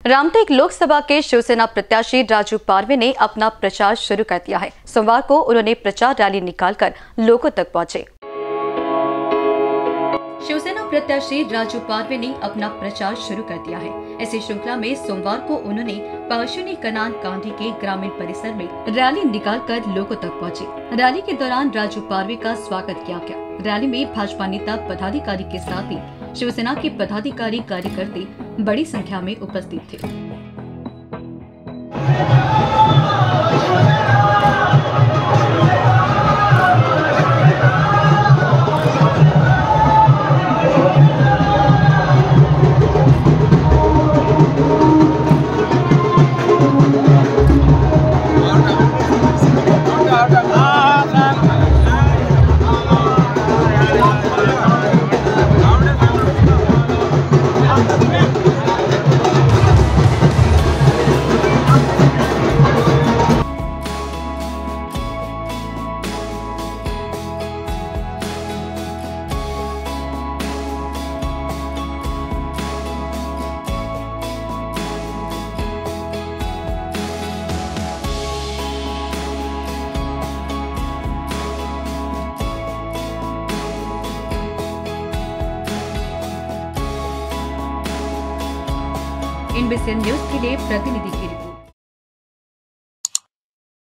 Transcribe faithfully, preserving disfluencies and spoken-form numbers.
रामटेक लोकसभा के शिवसेना प्रत्याशी राजू पारवे ने अपना प्रचार शुरू कर दिया है। सोमवार को उन्होंने प्रचार रैली निकालकर लोगों तक पहुंचे। शिवसेना प्रत्याशी राजू पारवे ने अपना प्रचार शुरू कर दिया है। इसी श्रृंखला में सोमवार को उन्होंने पार्श्वनी कनान कांडी के ग्रामीण परिसर में रैली निकालकर लोगों तक पहुंचे। रैली के दौरान राजू पारवे का स्वागत किया गया। रैली में भाजपा नेता पदाधिकारी के साथ ही शिवसेना के पदाधिकारी कार्यकर्ता बड़ी संख्या में उपस्थित थे। एनबीसी न्यूज के लिए प्रतिनिधि की